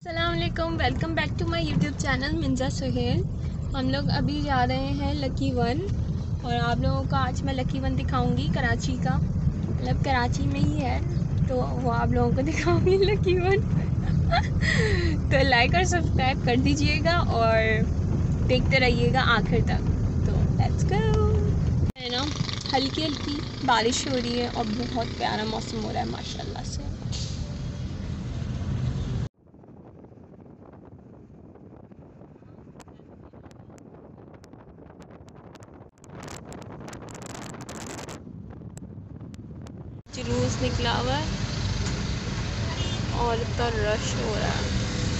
अस्सलामुअलैकुम, welcome back to my YouTube channel Minja Suhel. हम लोग अभी जा रहे हैं लकी वन और आप लोगों को आज मैं लकी वन दिखाऊंगी कराची का, मतलब कराची में ही है तो वो आप लोगों को दिखाऊंगी लकी वन। तो लाइक और सब्सक्राइब कर दीजिएगा और देखते रहिएगा आखिर तक। तो लेट्स गो। है ना, हल्की हल्की बारिश हो रही है और बहुत प्यारा मौसम हो रहा है माशाल्लाह से। जुलूस निकला हुआ है और तो रश हो रहा है।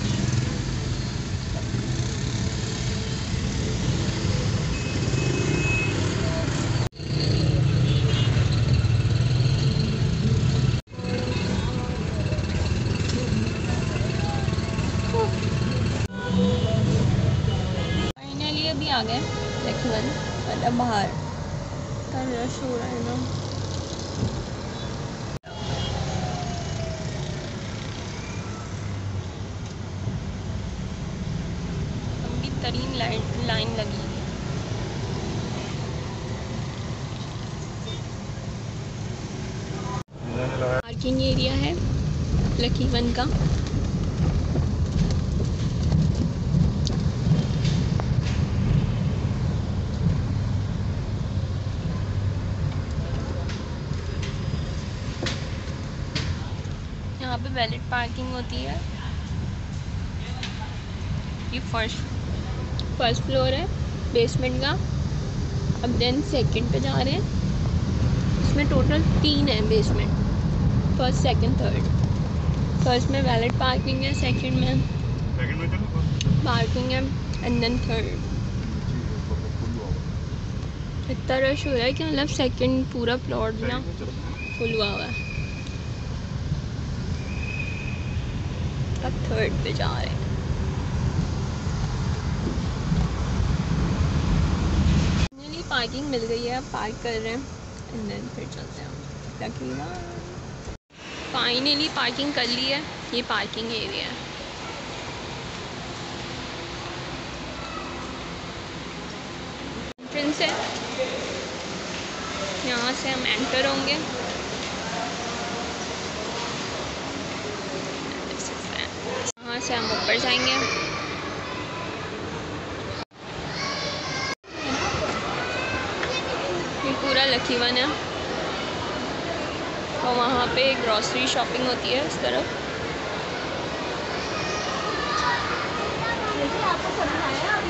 फाइनली अभी आ गए लकी वन, मतलब बाहर का रश हो रहा है ना। लंबी तरीन लाइन लगी है। पार्किंग एरिया है लकी वन का। यहाँ पे वैलिड पार्किंग होती है। ये फर्स्ट फ्लोर है बेसमेंट का। अब देन सेकंड पे जा रहे हैं। इसमें टोटल 3 है basement, first second third. First में वैलिड पार्किंग है, सेकंड में पार्किंग है एंड देन थर्ड। इतना रश हो रहा है कि मतलब सेकंड पूरा प्लॉट ना फुल हुआ है। अब थर्ड पे जा रहे हैं। फाइनली पार्किंग मिल गई है, अब पार्क कर रहे हैं एंड देन फिर चलते हैं लकी वन। फाइनली पार्किंग कर ली है। ये पार्किंग एरिया है। एंट्रेंस है, यहाँ से हम एंटर होंगे। यहाँ से हम ऊपर जाएंगे। ये पूरा लकी वन है और वहाँ पे ग्रॉसरी शॉपिंग होती है उस तरफ। आपको समझाया अभी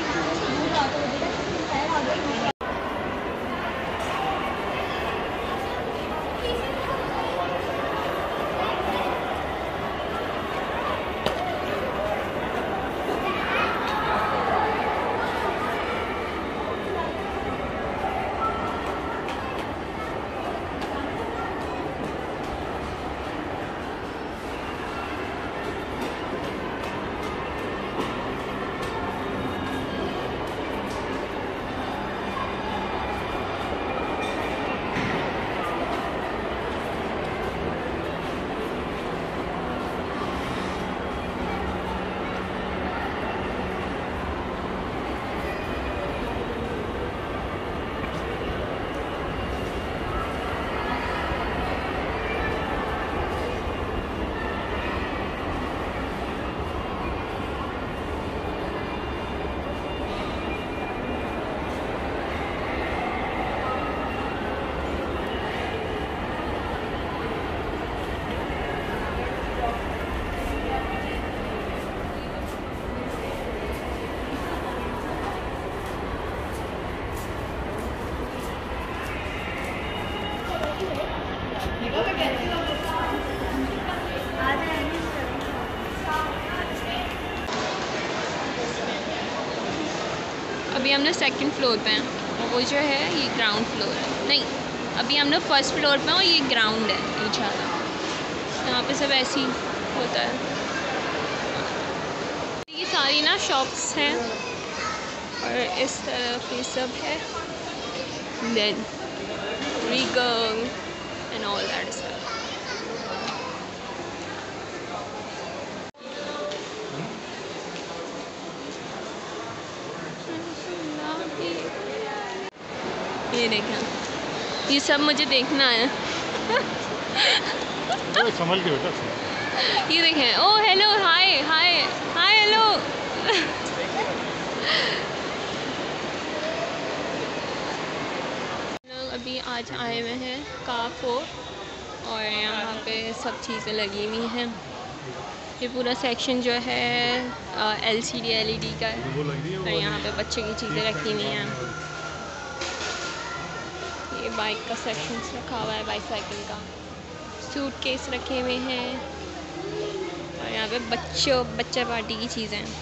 अभी हम लोग सेकंड फ्लोर पे हैं और वो जो है ये ग्राउंड फ्लोर है। नहीं, अभी हम लोग फर्स्ट फ्लोर पे हैं और ये ग्राउंड है नीचे वाला। यहाँ पे सब ऐसे ही होता है। ये सारी ना शॉप्स हैं और इस तरफ ये सब है। Then Regal and all that stuff. ये देखें, ये सब मुझे देखना है। संभल के बेटा। ये देखें, ओ हेलो, हाय हाय हाय हेलो। लोग अभी आज आए हुए हैं काफो और यहाँ पे सब चीज़ें लगी हुई हैं। ये पूरा सेक्शन जो है LCD LED का है और यहाँ पे बच्चे की चीज़ें रखी हुई हैं। ये बाइक का सेक्शन रखा हुआ है, बाईसाइकिल का, सूटकेस रखे हुए हैं और यहाँ पे बच्चा पार्टी की चीज़ें हैं।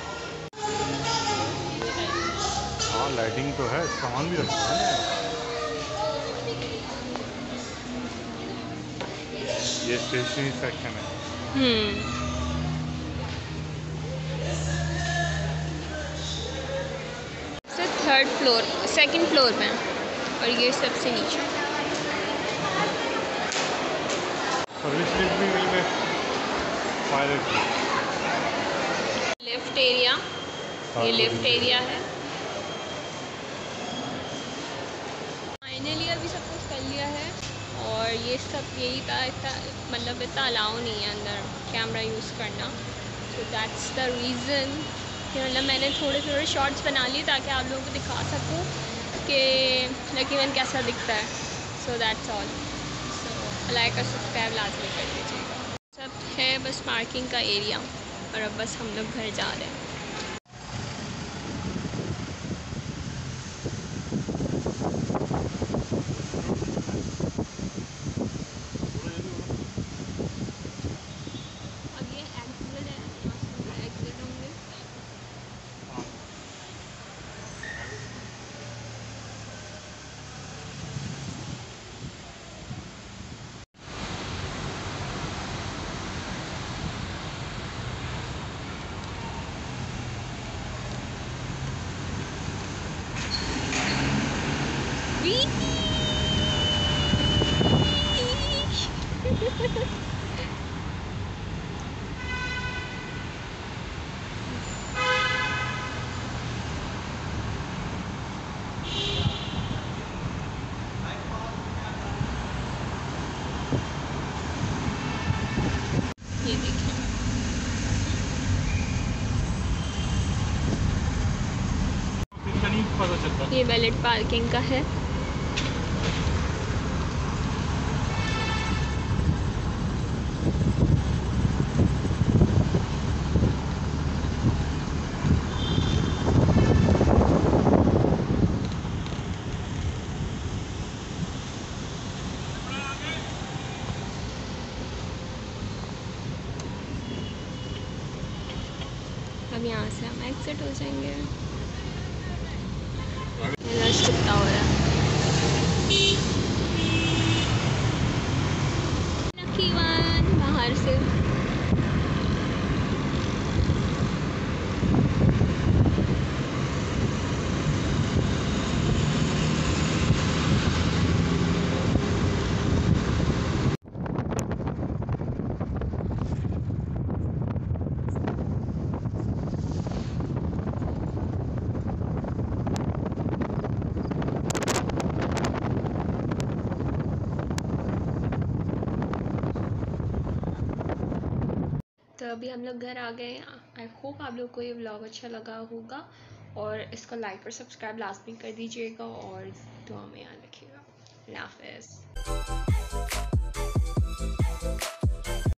हाँ लाइटिंग तो है, सामान भी रखा है। ये स्टेशनरी सेक्शन है। थर्ड फ्लोर, सेकंड फ्लोर में और ये सबसे नीचे। सर्विस लिफ्ट भी मिल गए। लिफ्ट एरिया, ये लिफ्ट एरिया है। फाइनली अभी सब कुछ कर लिया है और ये सब यही था, मतलब इतना अलाउ नहीं है अंदर कैमरा यूज़ करना। सो दैट्स द रीज़न कि मतलब मैंने थोड़े थोड़े शॉर्ट्स बना लिए ताकि आप लोगों को दिखा सकूँ कि लकी वन कैसा दिखता है। So that's all. So like और सब्सक्राइब लाजमी कर दीजिएगा। सब है बस पार्किंग का एरिया और अब बस हम लोग घर जा रहे हैं। अब ये एग्जिट है, एग्जिट होंगे। ये देखिए, ये वैलेट पार्किंग का है। अब यहाँ से हम एग्जिट हो जाएंगे। रश कितना हो रहा है। लकी वन बाहर से तो अभी हम लोग घर आ गए। आई होप आप लोग को ये व्लॉग अच्छा लगा होगा और इसको लाइक और सब्सक्राइब लाजमी कर दीजिएगा और दुआ में याद रखिएगा। अल्लाह हाफ़िज़।